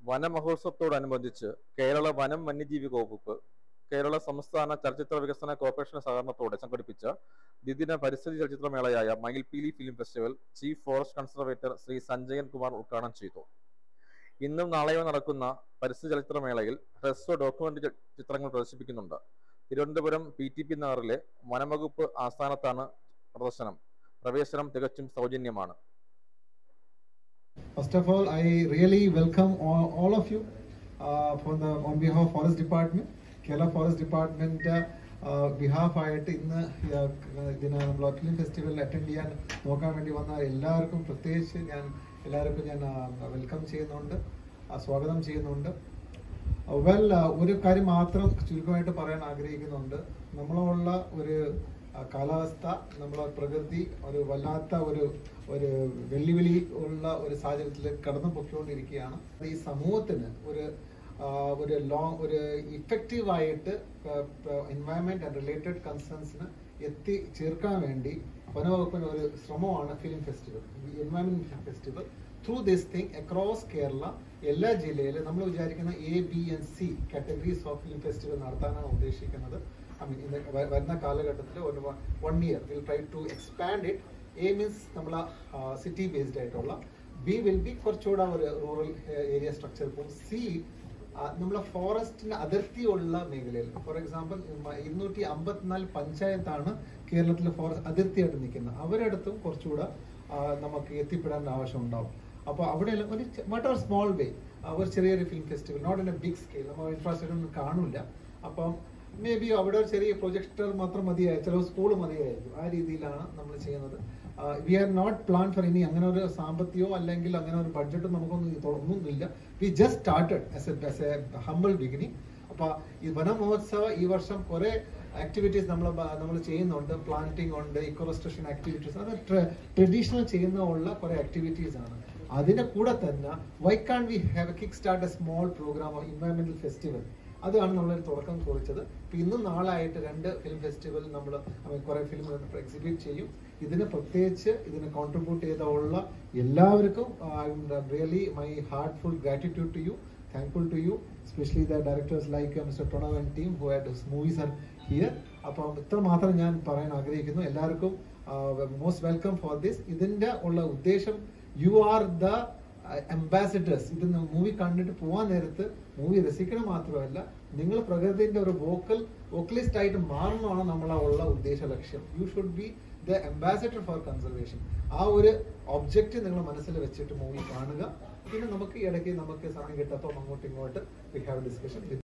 വനമഹോത്സവത്തോടനുബന്ധിച്ച് കേരള വനം വന്യജീവി വകുപ്പ്, കേരള സംസ്ഥാന ചലച്ചിത്ര വികസന കോർപ്പറേഷൻ സഹകരണത്തോടെ സംഘടിപ്പിച്ച ദ്വിദിന പരിസ്ഥിതി ചലച്ചിത്രമേളയായ Mayilpeeli film festival chief forest conservator Shri Sanjayan Kumar ഉദ്ഘാടനം ചെയ്തു. ഇന്നും നാളെയോ നടക്കുന്ന പരിസ്ഥിതി ചലച്ചിത്രമേളയിൽ ഹ്രസ്വ ഡോക്യുമെന്ററി ചിത്രങ്ങൾ പ്രദർശിപ്പിക്കുന്നുണ്ട്. തിരുവനന്തപുരം PTP നഗറിലെ വനംവകുപ്പ് ആസ്ഥാനത്താണ് പ്രദർശനം. പ്രവേശനം തികച്ചും സൗജന്യമാണ്. First of all, I really welcome all of you on behalf of Forest Department, Kerala Forest Department behalf ആയിട്ട് ഇന്ന് ഇതിന് നമ്മൾ ഫിലിം ഫെസ്റ്റിവൽ അറ്റൻഡ് ചെയ്യാൻ നോക്കാൻ വേണ്ടി വന്ന എല്ലാവർക്കും പ്രത്യേകിച്ച് ഞാൻ വെൽക്കം ചെയ്യുന്നുണ്ട്, സ്വാഗതം ചെയ്യുന്നുണ്ട്. ഒരു കാര്യം മാത്രം ചുരുക്കമായിട്ട് പറയാൻ ആഗ്രഹിക്കുന്നുണ്ട്. നമ്മളുള്ള ഒരു കാലാവസ്ഥ, നമ്മളെ പ്രകൃതി ഒരു വല്ലാത്ത ഒരു വെല്ലുവിളി ഉള്ള ഒരു സാഹചര്യത്തിൽ കടന്നു പൊയ്ക്കൊണ്ടിരിക്കുകയാണ്. ഈ സമൂഹത്തിന് ഒരു ഇഫക്റ്റീവായിട്ട് എൻവയൺമെന്റ് ആൻഡ് റിലേറ്റഡ് കൺസേൺസിന് ചേർക്കാൻ വേണ്ടി വനവകുപ്പിന് ഒരു ശ്രമമാണ് film festival, environment film festival. Through this thing across Kerala എല്ലാ ജില്ലയിലും നമ്മൾ വിചാരിക്കുന്ന A, B and C categories of film festival നടത്താനാണ് ഉദ്ദേശിക്കുന്നത്. വരുന്ന കാലഘട്ടത്തിൽ ഒരു 1 year will try to expand it. A means നമ്മളെ സിറ്റി ബേസ്ഡ് ആയിട്ടുള്ള, B വിൽ ബി കുറച്ചുകൂടെ ഒരു റൂറൽ ഏരിയ സ്ട്രക്ചർ പോകും. C നമ്മളെ ഫോറസ്റ്റിന് അതിർത്തിയുള്ള മേഖലയിൽ, ഫോർ എക്സാമ്പിൾ 254 പഞ്ചായത്താണ് കേരളത്തിലെ ഫോറസ്റ്റ് അതിർത്തിയായിട്ട് നിൽക്കുന്നത്. അവരടുത്തും കുറച്ചുകൂടെ നമുക്ക് എത്തിപ്പെടാൻ ആവശ്യം ഉണ്ടാവും. അപ്പോൾ അവിടെയെല്ലാം ഒരു സ്മോൾ വേ ഒരു ചെറിയൊരു film festival, not in a big scale, നമ്മൾ ഇൻഫ്രാസ്ട്രക്ചർ ഒന്നും കാണില്ല. അപ്പം മേ ബി അവിടെ ഒരു ചെറിയ പ്രൊജക്ടർ മാത്രം മതിയായി, ചില സ്കൂൾ മതിയായിരിക്കും. ആ രീതിയിലാണ് നമ്മൾ ചെയ്യുന്നത്. We are not plan for ഇനി അങ്ങനെ ഒരു സാമ്പത്തികമോ അല്ലെങ്കിൽ അങ്ങനെ ഒരു ബഡ്ജറ്റും നമുക്കൊന്നുമില്ല. We just started as a humble beginning. അപ്പോൾ ഈ വനമഹോത്സവ ഈ വർഷം കുറേ ആക്ടിവിറ്റീസ് നമ്മൾ ചെയ്യുന്നുണ്ട്. പ്ലാന്റിംഗ് ഉണ്ട്, ഇക്കോ റെസ്റ്റോറേഷൻ ആക്ടിവിറ്റീസ്, അത് ട്രഡീഷണൽ ചെയ്യുന്ന കുറേ ആക്ടിവിറ്റീസ് ആണ്. അതിന്റെ കൂടെ തന്നെ why can we have a kick start a small programme of എൻവയൺമെന്റൽ ഫെസ്റ്റിവൽ. അതാണ് നമ്മളൊരു തുടക്കം കുറിച്ചത്. ഇന്നും നാളായിട്ട് 2 ഫിലിം ഫെസ്റ്റിവൽ നമ്മൾ കുറെ ഫിലിം എക്സിബിറ്റ് ചെയ്യും. പ്രത്യേകിച്ച് ഇതിന് കോൺട്രിബ്യൂട്ട് ചെയ്തുള്ള എല്ലാവർക്കും really my heartful gratitude to you, thankful to you, especially the directors like Mr. Pranav and team who had his movies are here. അപ്പോൾ ഇത്ര മാത്രം ഞാൻ പറയാൻ ആഗ്രഹിക്കുന്നു. എല്ലാവർക്കും മോസ്റ്റ് വെൽക്കം ഫോർ ദിസ്. ഇതിന്റെ ഉള്ള ഉദ്ദേശം, യു ആർ ദ അംബാസിഡേഴ്സ്. ഇത് മൂവി കണ്ടിട്ട് പോകാൻ നേരത്ത് മൂവി രസിക്കണം മാത്രമല്ല, നിങ്ങൾ പ്രകൃതിന്റെ ഒരു വോക്കലിസ്റ്റ് ആയിട്ട് മാറണമെന്നാണ് നമ്മളെ ഉദ്ദേശ ലക്ഷ്യം. You should be the ambassador for conservation. ആ ഒരു ഒബ്ജക്റ്റ് നിങ്ങൾ മനസ്സിൽ വെച്ചിട്ട് മൂവി കാണുക. പിന്നെ നമുക്ക് ഇടയ്ക്ക് സമയം കിട്ടപ്പോൾ അങ്ങോട്ടും ഇങ്ങോട്ട് വി ഹാവ് ഡിസ്കഷൻ.